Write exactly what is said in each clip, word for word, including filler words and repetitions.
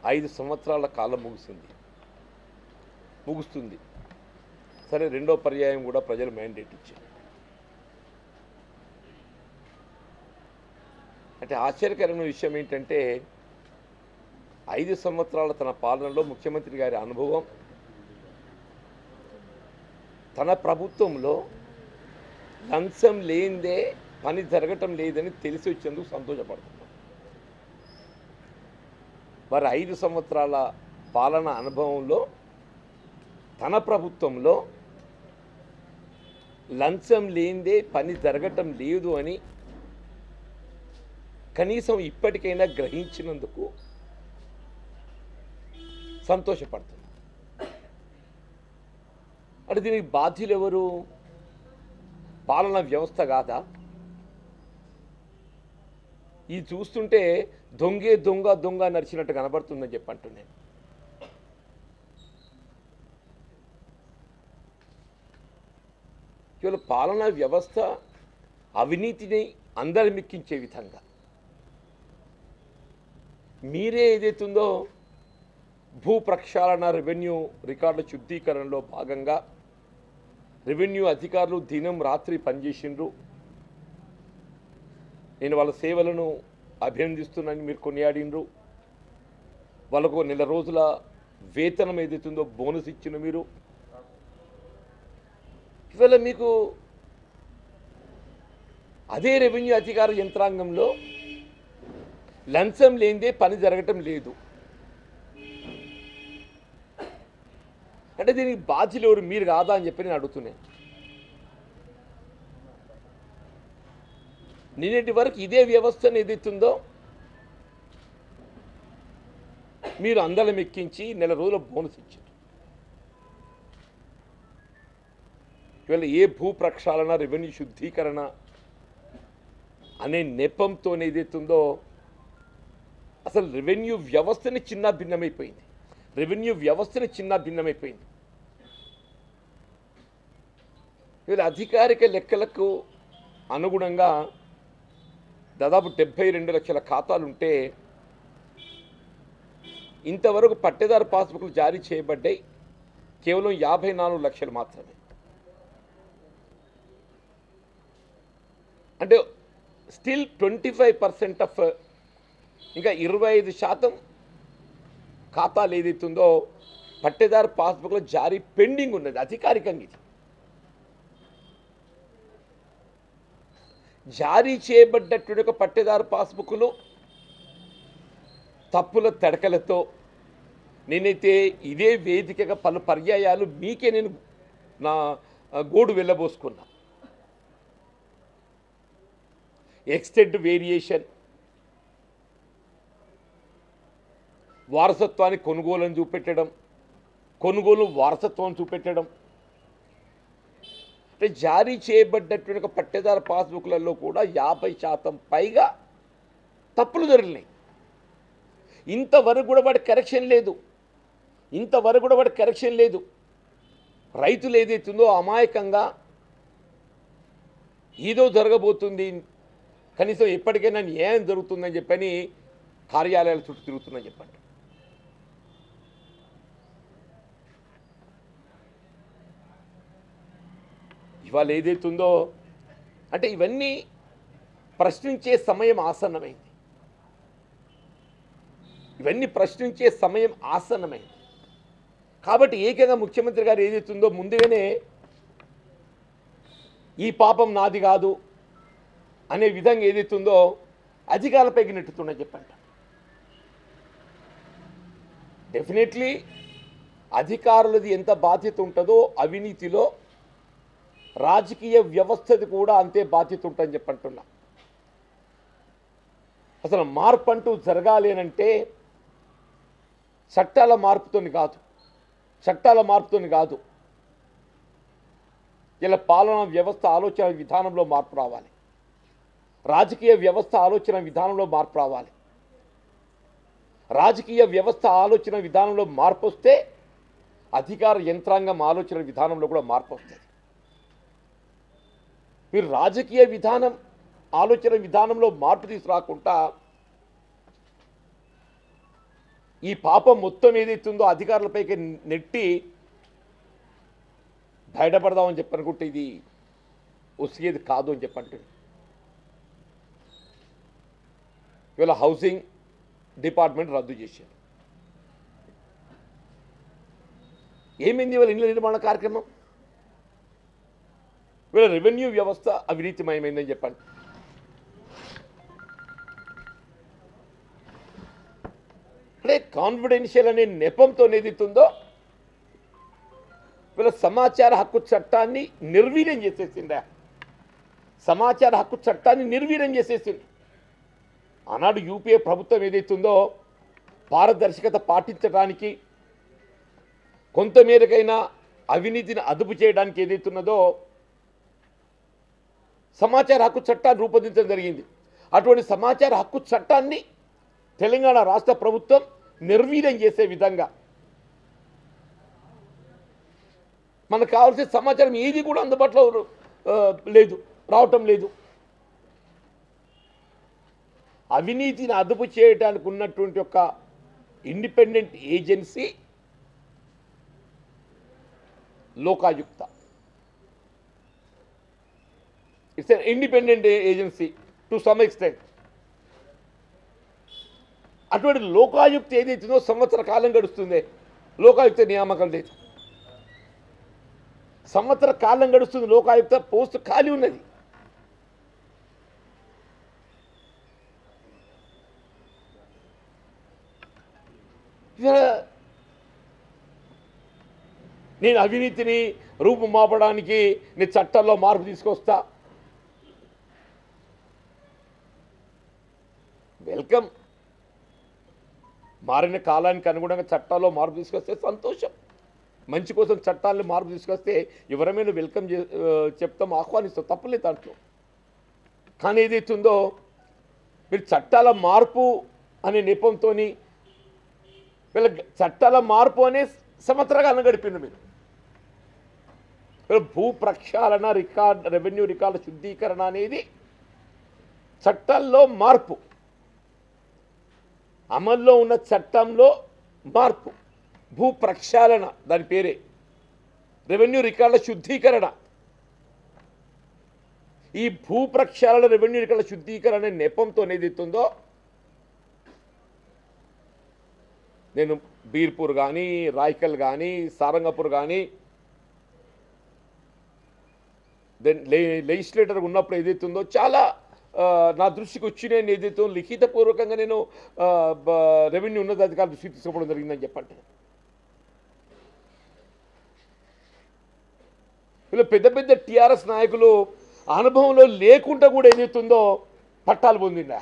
ఐదు సంవత్సరాల కాలం ముగిసింది ముగుస్తుంది సరే రెండో పర్యాయం కూడా ప్రజలు మ్యాండేట్ ఇచ్చారు. అంటే ఆశ్చర్యకరమైన విషయం ఏంటంటే ఐదు సంవత్సరాల తన పాలనలో ముఖ్యమంత్రి గారి అనుభవం, తన ప్రభుత్వంలో లంచం లేనిదే పని జరగటం లేదని తెలిసి వచ్చేందుకు సంతోషపడుతున్నాం. వారి ఐదు సంవత్సరాల పాలన అనుభవంలో తన ప్రభుత్వంలో లంచం లేనిదే పని జరగటం లేదు అని కనీసం ఇప్పటికైనా గ్రహించినందుకు సంతోషపడుతున్నాం. అంటే దీనికి బాధ్యులు ఎవరు? పాలనా వ్యవస్థ కాదా? ఇది చూస్తుంటే దొంగే దొంగ దొంగ నడిచినట్టు కనబడుతుందని చెప్పి అంటున్నాను. కేవలం పాలనా వ్యవస్థ అవినీతిని అందరి మిక్కించే విధంగా మీరే ఏదైతుందో భూ ప్రక్షాళన రెవెన్యూ రికార్డుల శుద్ధీకరణలో భాగంగా రెవెన్యూ అధికారులు దినం రాత్రి పనిచేసిండ్రు. నేను వాళ్ళ సేవలను అభినందిస్తున్నానని మీరు కొనియాడిండ్రు. వాళ్ళకు నెల రోజుల వేతనం ఏదైతుందో బోనస్ ఇచ్చిన మీరు. ఇవాళ మీకు అదే రెవెన్యూ అధికార యంత్రాంగంలో లంచం లేనిదే పని జరగటం లేదు అంటే దీనికి బాధ్యులు ఎవరు? మీరు కాదా అని చెప్పి నేను అడుగుతున్నాను. నిన్నటి వరకు ఇదే వ్యవస్థను ఏదైతుందో మీరు అందలం ఎక్కించి నెల రోజుల బోనస్ ఇచ్చారు. ఇవాళ ఏ భూ ప్రక్షాళన రెవెన్యూ శుద్ధీకరణ అనే నెపంతో ఏదైతుందో అసలు రెవెన్యూ వ్యవస్థని చిన్న భిన్నమైపోయింది. రెవెన్యూ వ్యవస్థని చిన్న భిన్నమైపోయింది. ఇవాళ అధికారిక లెక్కలకు అనుగుణంగా దాదాపు డెబ్బై రెండు లక్షల ఖాతాలు ఉంటే ఇంతవరకు పట్టేదారు పాస్బుక్లు జారీ చేయబడ్డాయి కేవలం యాభై నాలుగు లక్షలు మాత్రమే. అంటే still twenty five percent of ఇంకా ఇరవై ఐదు శాతం ఖాతాలు ఏదైతుందో పట్టేదారు పాస్బుక్లో జారీ పెండింగ్ ఉన్నది అధికారికంగా. ఇది జారీ చేయబడ్డటువంటి ఒక పట్టేదారు పాస్బుక్లు తప్పుల తడకలతో నేనైతే ఇదే వేదికగా పలు పర్యాయాలు మీకే నేను నా గోడు వెళ్ళబోసుకున్నా. ఎక్స్టెంట్ వేరియేషన్, వారసత్వాన్ని కొనుగోలుని చూపెట్టడం, కొనుగోలు వారసత్వం చూపెట్టడం. అంటే జారీ చేయబడ్డటువంటి ఒక పట్టేదారు పాస్బుక్లలో కూడా యాభై శాతం పైగా తప్పులు దొరికినాయి. ఇంతవరకు కూడా వాడి కరెక్షన్ లేదు. ఇంతవరకు కూడా వాడి కరెక్షన్ లేదు. రైతులు ఏదైతుందో అమాయకంగా ఏదో జరగబోతుంది, కనీసం ఎప్పటికైనా న్యాయం జరుగుతుందని చెప్పని కార్యాలయాల చుట్టూ తిరుగుతుందని చెప్పండి. ఇవాళ ఏదైతుందో అంటే ఇవన్నీ ప్రశ్నించే సమయం ఆసన్నమైంది. ఇవన్నీ ప్రశ్నించే సమయం ఆసన్నమైంది కాబట్టి ఏకంగా ముఖ్యమంత్రి గారు ఏదైతుందో ముందుగానే ఈ పాపం నాది కాదు అనే విధంగా ఏదైతుందో అధికారులపైకి నెట్టుతున్నా చెప్పంట. డెఫినెట్లీ అధికారులది ఎంత బాధ్యత ఉంటుందో అవినీతిలో రాజకీయ వ్యవస్థది కూడా అంతే బాధ్యత ఉంటుందని చెప్పంటున్నా. అసలు మార్పు అంటూ జరగాలి అంటే చట్టాల మార్పుతోని కాదు, చట్టాల మార్పుతోని కాదు, ఇలా పాలనా వ్యవస్థ ఆలోచన విధానంలో మార్పు రావాలి. రాజకీయ వ్యవస్థ ఆలోచన విధానంలో మార్పు రావాలి. రాజకీయ వ్యవస్థ ఆలోచన విధానంలో మార్పు వస్తే అధికార యంత్రాంగం ఆలోచన విధానంలో కూడా మార్పు వస్తుంది. మీరు రాజకీయ విధానం ఆలోచన విధానంలో మార్పు తీసుకురాకుండా ఈ పాపం మొత్తం ఏదైతుందో అధికారులపైకి నెట్టి బయటపడదామని చెప్పనుకుంటే ఇది ఉసిగేది కాదు అని చెప్పంటే ఇవాళ హౌసింగ్ డిపార్ట్మెంట్ రద్దు చేశారు. ఏమైంది ఇవాళ ఇళ్ళ నిర్మాణ కార్యక్రమం? ఇవాళ రెవెన్యూ వ్యవస్థ అవినీతిమయమైందని చెప్పండి. అంటే కాన్ఫిడెన్షియల్ అనే నెపంతో ఏదైతుందో వీళ్ళ సమాచార హక్కు చట్టాన్ని నిర్వీర్యం చేసేసిందా? సమాచార హక్కు చట్టాన్ని నిర్వీర్యం చేసేసింది. ఆనాడు యూపీఏ ప్రభుత్వం ఏదైతుందో పారదర్శకత పాటించడానికి కొంతమేరకైనా అవినీతిని అదుపు చేయడానికి ఏదైతున్నదో సమాచార హక్కు చట్టాన్ని రూపొందించడం జరిగింది. అటువంటి సమాచార హక్కు చట్టాన్ని తెలంగాణ రాష్ట్ర ప్రభుత్వం నిర్వీర్యం చేసే విధంగా మనకు కావాల్సిన సమాచారం ఏది కూడా అందుబాటులో లేదు, రావటం లేదు. అవినీతిని అదుపు చేయడానికి ఉన్నటువంటి ఒక independent agency Lokayukta. It's an independent agency to some extent. అటువంటి లోకాయుక్త ఏదైతుందో సంవత్సర కాలం గడుస్తుంది. లోకాయుక్త నియామకం లేదు, సంవత్సర కాలం గడుస్తుంది. లోకాయుక్త పోస్ట్ ఖాళీ ఉన్నది. నేను అవినీతిని రూపుమాపడానికి నేను చట్టాల్లో మార్పు తీసుకొస్తా, వెల్కమ్. మారిన కాలానికి అనుగుణంగా చట్టాల్లో మార్పు తీసుకొస్తే సంతోషం. మంచి కోసం చట్టాలను మార్పు తీసుకొస్తే ఎవరమైనా వెల్కమ్ చెప్తాం, ఆహ్వానిస్తాం, తప్పులేదు దాంట్లో. కానీ ఏదైతుందో మీరు చట్టాల మార్పు అనే నెపంతో వీళ్ళ చట్టాల మార్పు అనే సంవత్సరకాలం గడిపిన మీరు భూ ప్రక్షాళన, రికార్డ్ రెవెన్యూ రికార్డు శుద్ధీకరణ అనేది చట్టాల్లో మార్పు, అమల్లో ఉన్న చట్టంలో మార్పు. భూ ప్రక్షాళన దాని పేరే, రెవెన్యూ రికార్డుల శుద్ధీకరణ. ఈ భూ ప్రక్షాళన, రెవెన్యూ రికార్డుల శుద్ధీకరణ నెపంతో ఏదైతుందో నేను బీర్పూర్ కానీ, రాయ్కల్ కానీ, సారంగపూర్ కానీ దెన్ లే లెజిస్లేటర్ ఉన్నప్పుడు ఏదైతుందో చాలా నా దృష్టికి వచ్చి నేను ఏదైతే లిఖితపూర్వకంగా నేను రెవెన్యూ ఉన్నతాధికారుల దృష్టికి తీసుకోవడం జరిగిందని చెప్పండి. వీళ్ళు పెద్ద పెద్ద టీఆర్ఎస్ నాయకులు అనుభవంలో లేకుండా కూడా ఏదైతుందో పట్టాలు పొందిందా?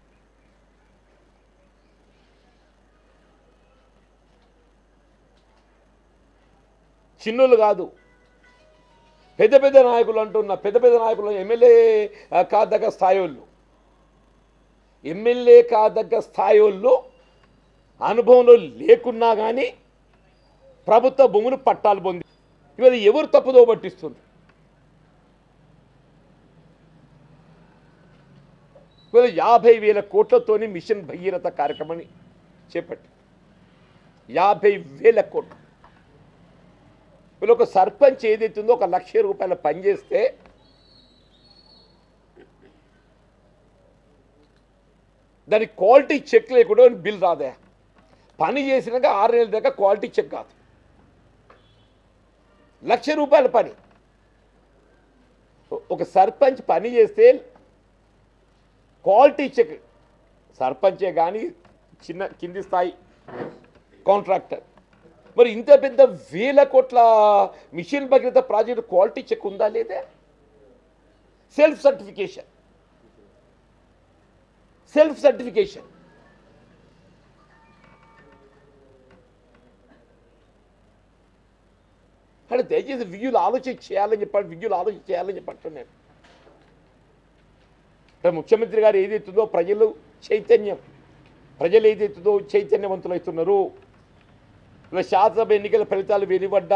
చిన్నోళ్ళు కాదు, పెద్ద పెద్ద నాయకులు అంటున్న పెద్ద పెద్ద నాయకులు, ఎమ్మెల్యే కాదగ్గ స్థాయి వాళ్ళు, ఎమ్మెల్యే కాదగ్గ స్థాయి వాళ్ళు అనుభవంలో లేకున్నా కానీ ప్రభుత్వ భూములు పట్టాలు పొంది ఇవాళ ఎవరు తప్పుదో పట్టిస్తుంది? ఇవాళ యాభై వేల కోట్లతోని మిషన్ భగీరథ కార్యక్రమాన్ని చేపట్టి యాభై వేల కోట్లు. వీళ్ళు ఒక సర్పంచ్ ఏదైతుందో ఒక లక్ష రూపాయల పని చేస్తే దాని క్వాలిటీ చెక్ లేకుండా బిల్ రాదా? పని చేసినాక ఆరు నెలల దాకా క్వాలిటీ చెక్ కాదు. లక్ష రూపాయల పని ఒక సర్పంచ్ పని చేస్తే క్వాలిటీ చెక్, సర్పంచే కానీ చిన్న కింది స్థాయి కాంట్రాక్టర్, మరి ఇంత పెద్ద వేల కోట్ల mission Bhagiratha project quality check ఉందా లేదా? Self certification, self certification. అంటే దయచేసి విజ్ఞులు ఆలోచన చేయాలని చెప్పాడు, విజ్ఞులు ఆలోచన చేయాలని చెప్పంటున్నాను. అంటే ముఖ్యమంత్రి గారు ఏదైతుందో ప్రజలు చైతన్యం, ప్రజలు ఏదైతుందో చైతన్యవంతులు అవుతున్నారు. ఇలా శాసనసభ ఎన్నికల ఫలితాలు వెలువడ్డ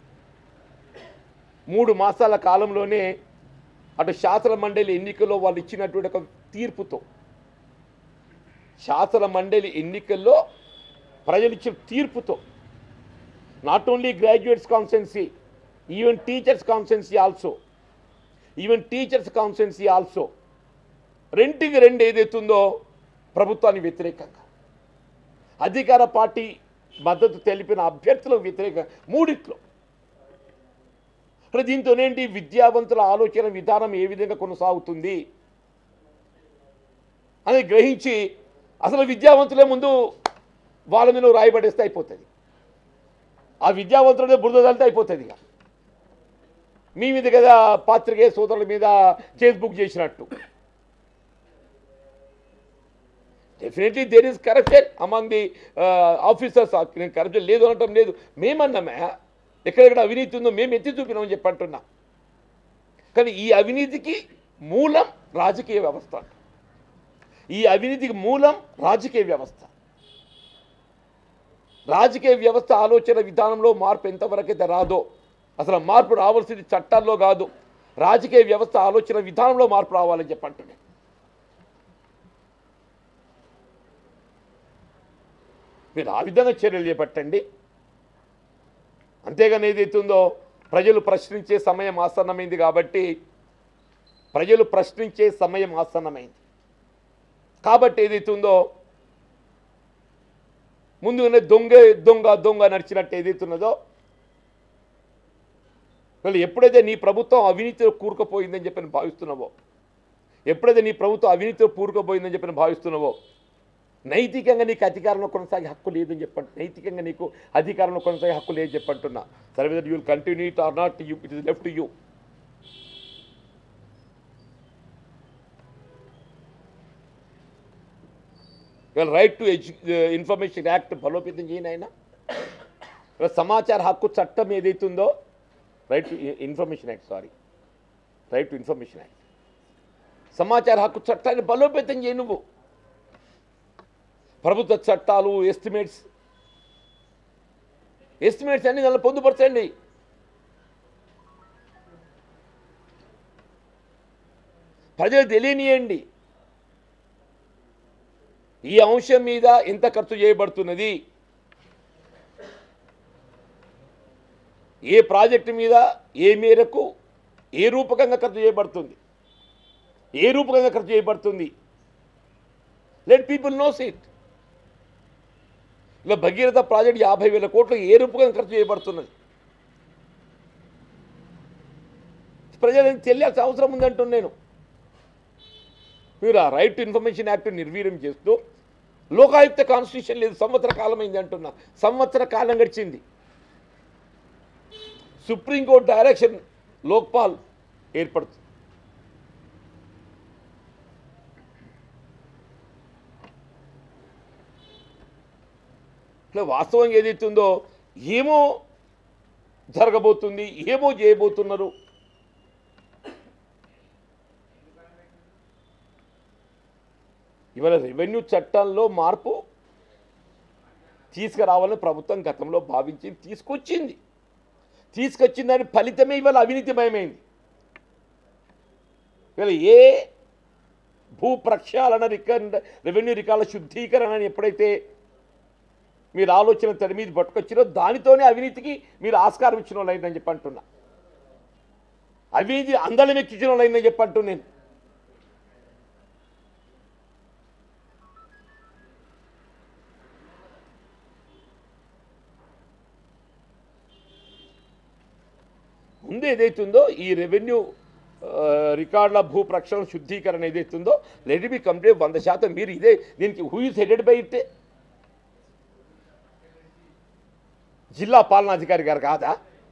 మూడు మాసాల కాలంలోనే అటు శాసన మండలి ఎన్నికల్లో వాళ్ళు ఇచ్చినటువంటి ఒక తీర్పుతో, శాసన మండలి ఎన్నికల్లో ప్రజలు ఇచ్చిన తీర్పుతో not only graduates constituency, even teachers constituency also even teachers constituency also రెంటికి రెండు ఏదైతుందో ప్రభుత్వానికి వ్యతిరేకంగా అధికార పార్టీ మద్దతు తెలిపిన అభ్యర్థులకు వ్యతిరేకంగా మూడిట్లో. దీంతోనేంటి విద్యావంతుల ఆలోచన విధానం ఏ విధంగా కొనసాగుతుంది అని గ్రహించి అసలు విద్యావంతులే ముందు వాళ్ళ మీద రాయబడేస్తే అయిపోతుంది. ఆ విద్యావంతులనే బురద తల్లితే అయిపోతుంది. ఇక మీ మీద కదా పాత్రికేయ సోదరుల మీద కేసు బుక్ చేసినట్టు. Definitely there is corruption among the officers. నేను కరప్షన్ లేదు అనటం లేదు, మేమన్నామే ఎక్కడెక్కడ అవినీతి ఉందో మేము ఎత్తి చూపినామని చెప్పి అంటున్నా. కానీ ఈ అవినీతికి మూలం రాజకీయ వ్యవస్థ. ఈ అవినీతికి మూలం రాజకీయ వ్యవస్థ. రాజకీయ వ్యవస్థ ఆలోచన విధానంలో మార్పు ఎంతవరకైతే రాదో, అసలు మార్పు రావాల్సింది చట్టాల్లో కాదు, రాజకీయ వ్యవస్థ ఆలోచన విధానంలో మార్పు రావాలని చెప్పి అంటున్నాను. మీరు ఆ విధంగా చర్యలు చేపట్టండి. అంతేగాని ఏదైతుందో ప్రజలు ప్రశ్నించే సమయం ఆసన్నమైంది కాబట్టి ప్రజలు ప్రశ్నించే సమయం ఆసన్నమైంది కాబట్టి ఏదైతుందో ముందుగానే దొంగ దొంగ దొంగ నడిచినట్టు ఏదైతున్నదో వాళ్ళు ఎప్పుడైతే నీ ప్రభుత్వం అవినీతిలో కూరుకుపోయిందని చెప్పని భావిస్తున్నావో, ఎప్పుడైతే నీ ప్రభుత్వం అవినీతిలో కూరుకుపోయిందని చెప్పని భావిస్తున్నావో, నైతికంగా నీకు అధికారంలో కొనసాగే హక్కు లేదని చెప్పండి. నైతికంగా నీకు అధికారంలో కొనసాగే హక్కు లేదని చెప్పంటున్నా. సరే, whether you will continue it or not, you it is left to you. ఇవాళ రైట్ టు ఎడ్యు ఇన్ఫర్మేషన్ యాక్ట్ బలోపేతం చేయని ఆయన. ఇవాళ సమాచార హక్కు చట్టం ఏదైతుందో, right to information act sorry right to information act సమాచార హక్కు చట్టాన్ని బలోపేతం చేయి. నువ్వు ప్రభుత్వ చట్టాలు, ఎస్టిమేట్స్ ఎస్టిమేట్స్ అన్ని దానిలో పొందుపరచండి. ప్రజలు తెలియనియండి ఈ అంశం మీద ఎంత ఖర్చు చేయబడుతున్నది, ఏ ప్రాజెక్టు మీద ఏ మేరకు ఏ రూపకంగా ఖర్చు చేయబడుతుంది ఏ రూపకంగా ఖర్చు చేయబడుతుంది లెట్ పీపుల్ నోస్ ఇట్. ఇలా భగీరథ ప్రాజెక్ట్ యాభై వేల కోట్లు ఏ రూపకంగా ఖర్చు చేయబడుతున్నది ప్రజలకు తెలియాల్సిన అవసరం ఉందంటున్నాను నేను. మీరు ఆ రైట్ టు ఇన్ఫర్మేషన్ యాక్ట్ నిర్వీర్యం చేస్తూ లోకాయుక్త కాన్స్టిట్యూషన్ లేదు, సంవత్సర కాలం అయింది అంటున్నా. సంవత్సర కాలం గడిచింది. సుప్రీంకోర్టు డైరెక్షన్ లోక్పాల్ ఏర్పడుతుంది. వాస్తవంగా ఏదైతుందో ఏమో జరగబోతుంది, ఏమో చేయబోతున్నారు. ఇవాళ రెవెన్యూ చట్టంలో మార్పు తీసుకురావాలని ప్రభుత్వం గతంలో భావించింది, తీసుకొచ్చింది. తీసుకొచ్చిన దాని ఫలితమే ఇవాళ అవినీతిమయమైంది. ఇవాళ ఏ భూ ప్రక్షాళన రికార్డ్ రెవెన్యూ రికార్డుల శుద్ధీకరణ అని ఎప్పుడైతే మీరు ఆలోచన తెర మీద పట్టుకొచ్చినో దానితోనే అవినీతికి మీరు ఆస్కారం ఇచ్చిన వాళ్ళు అయిందని చెప్పి అంటున్నా. అవినీతి అందలం ఎక్కించిన వాళ్ళు అయిందని చెప్పి అంటున్నా నేను. ముందు ఏదైతుందో ఈ రెవెన్యూ రికార్డుల భూ ప్రక్షాళన శుద్ధీకరణ ఏదైతుందో లెట్ ఇట్ బి కంప్లీట్ వంద శాతం మీరు ఇదే దీనికి who is headed by it జిల్లా పాలనాధికారి గారు కాదా?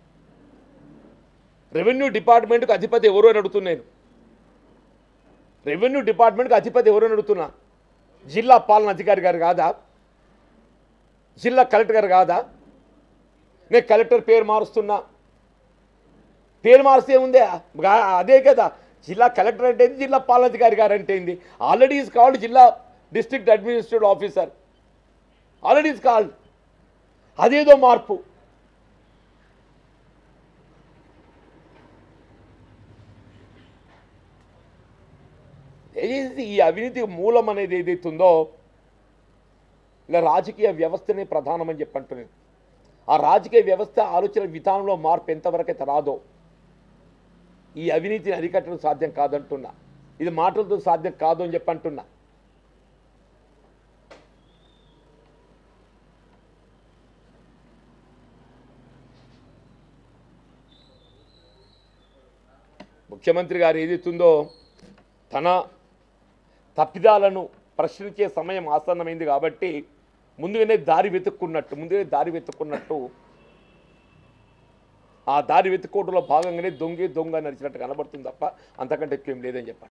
రెవెన్యూ డిపార్ట్మెంట్కి అధిపతి ఎవరు అని అడుగుతున్నాను. రెవెన్యూ డిపార్ట్మెంట్కి అధిపతి ఎవరు అని అడుగుతున్నా. జిల్లా పాలనాధికారి గారు కాదా? జిల్లా కలెక్టర్ గారు కాదా? నేను కలెక్టర్ పేరు మారుస్తున్నా, పేరు మారిస్తే ఉందే అదే కదా. జిల్లా కలెక్టర్ అంటే ఏంది, జిల్లా పాలనాధికారి గారు అంటే ఏంది. ఆల్రెడీ ఈజ్ కాల్డ్ జిల్లా district administrative officer, already is called. అదేదో మార్పు. ఏది ఈ అవినీతికి మూలం అనేది ఏదైతుందో ఇలా రాజకీయ వ్యవస్థనే ప్రధానమని చెప్పి అంటున్నాను. ఆ రాజకీయ వ్యవస్థ ఆలోచన విధానంలో మార్పు ఎంతవరకైతే రాదో ఈ అవినీతిని అరికట్టడం సాధ్యం కాదంటున్నా. ఇది మాటలతో సాధ్యం కాదు అని చెప్పి అంటున్నా. ముఖ్యమంత్రి గారు ఏదైతుందో తన తప్పిదాలను ప్రశ్నించే సమయం ఆసన్నమైంది కాబట్టి ముందుగానే దారి వెతుక్కున్నట్టు ముందుగానే దారి వెతుక్కున్నట్టు ఆ దారి వెతుక్కోవడంలో భాగంగానే దొంగే దొంగ నడిచినట్టు కనబడుతుంది తప్ప అంతకంటే ఎక్కువ ఏం లేదని చెప్పండి.